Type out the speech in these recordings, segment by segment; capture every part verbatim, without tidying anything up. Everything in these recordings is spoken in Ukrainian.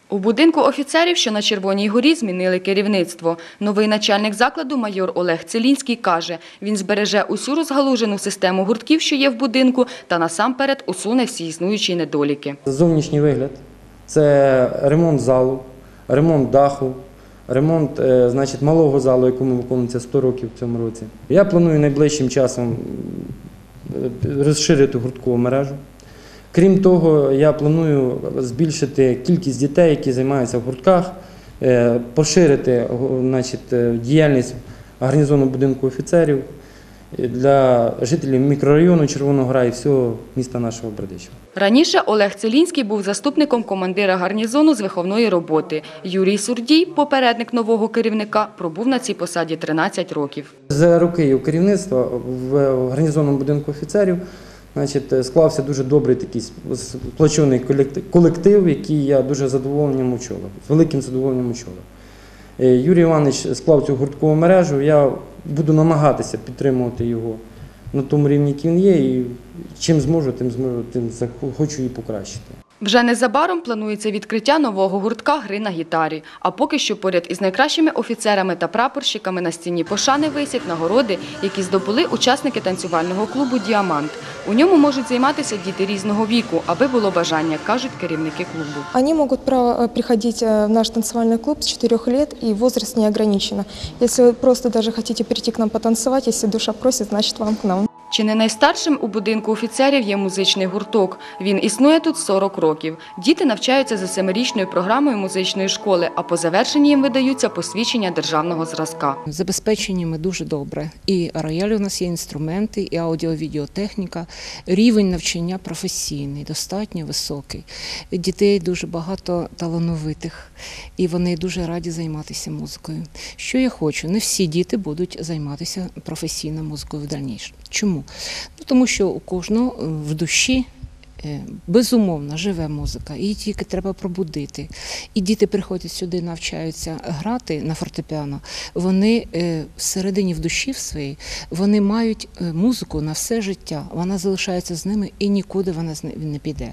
У будинку офіцерів, що на Червоній горі, змінили керівництво. Новий начальник закладу майор Олег Целінський каже, він збереже усю розгалужену систему гуртків, що є в будинку, та насамперед усуне всі існуючі недоліки. Зовнішній вигляд – це ремонт залу, ремонт даху, ремонт значить, малого залу, якому виконується сто років в цьому році. Я планую найближчим часом розширити гурткову мережу. Крім того, я планую збільшити кількість дітей, які займаються в гуртках, поширити значить, діяльність гарнізонного будинку офіцерів для жителів мікрорайону Червоного Гора і всього міста нашого Бердичева. Раніше Олег Целінський був заступником командира гарнізону з виховної роботи. Юрій Сурдій, попередник нового керівника, пробув на цій посаді тринадцять років. За роки його керівництва в гарнізонному будинку офіцерів значить, склався дуже добрий такий сплочений колектив, який я дуже задоволенням очолив, з великим задоволенням очолив. Юрій Іванович склав цю гурткову мережу, я буду намагатися підтримувати його на тому рівні, який він є, і чим зможу, тим зможу, тим хочу її покращити. Вже незабаром планується відкриття нового гуртка гри на гітарі. А поки що поряд із найкращими офіцерами та прапорщиками на стіні пошани висять нагороди, які здобули учасники танцювального клубу «Діамант». У ньому можуть займатися діти різного віку, аби було бажання, кажуть керівники клубу. Вони можуть приходити в наш танцювальний клуб з чотирьох років, і возраст не ограничено. Якщо ви просто навіть хочете прийти к нам потанцювати, якщо душа просить, значить вам к нам. Чи не найстаршим у будинку офіцерів є музичний гурток. Він існує тут сорок років. Діти навчаються за семирічною програмою музичної школи, а по завершенні їм видаються посвідчення державного зразка. Забезпечені ми дуже добре. І рояль у нас є інструменти, і аудіо-відеотехніка. Рівень навчання професійний, достатньо високий. Дітей дуже багато талановитих, і вони дуже раді займатися музикою. Що я хочу? Не всі діти будуть займатися професійно музикою в дальнішому. Чому? Ну, тому що у кожного в душі безумовно живе музика, її тільки треба пробудити. І діти приходять сюди, навчаються грати на фортепіано, вони всередині в душі в своїй, вони мають музику на все життя, вона залишається з ними і нікуди вона не піде.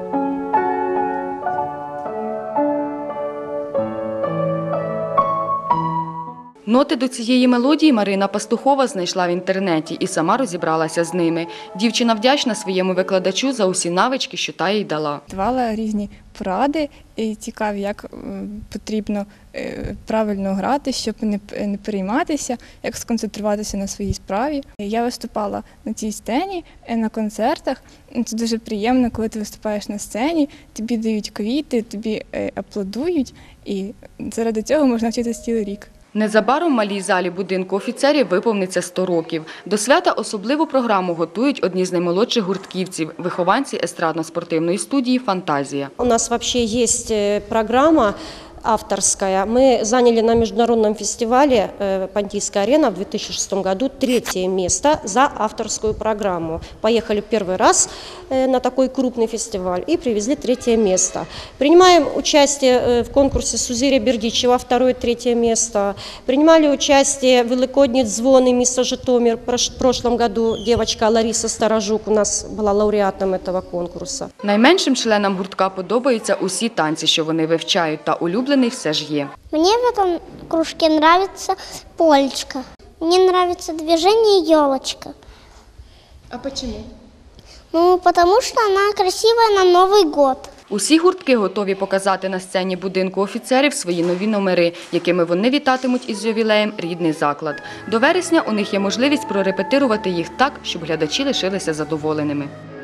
Ноти до цієї мелодії Марина Пастухова знайшла в інтернеті і сама розібралася з ними. Дівчина вдячна своєму викладачу за усі навички, що та їй дала. Давала різні поради, цікаві, як потрібно правильно грати, щоб не перейматися, як сконцентруватися на своїй справі. Я виступала на цій сцені, на концертах. Це дуже приємно, коли ти виступаєш на сцені, тобі дають квіти, тобі аплодують, і заради цього можна вчитися цілий рік. Незабаром малій залі будинку офіцерів виповниться сто років. До свята особливу програму готують одні з наймолодших гуртківців – вихованці естрадно-спортивної студії «Фантазія». У нас взагалі є програма авторская. Мы заняли на международном фестивале «Понтийская арена» в две тысячи шестом году третье место за авторскую программу. Поехали первый раз на такой крупный фестиваль и привезли третье место. Принимаем участие в конкурсе Сузиря Бердичева, второе, третье место. Принимали участие в «Великодні дзвони» міста Житомир. В прошлом году девочка Лариса Старожук у нас была лауреатом этого конкурса. Найменшим членам гуртка подобаються усі танці, що вони вивчають, та улюблені все ж є. Мне в этом кружке нравится полечка. Мне нравится движение елочка. А почему? Ну, потому что она красивая на Новый год. Усі гуртки готові показати на сцені будинку офіцерів свої нові номери, якими вони вітатимуть із ювілеєм рідний заклад. До вересня у них є можливість прорепетирувати їх так, щоб глядачі лишилися задоволеними.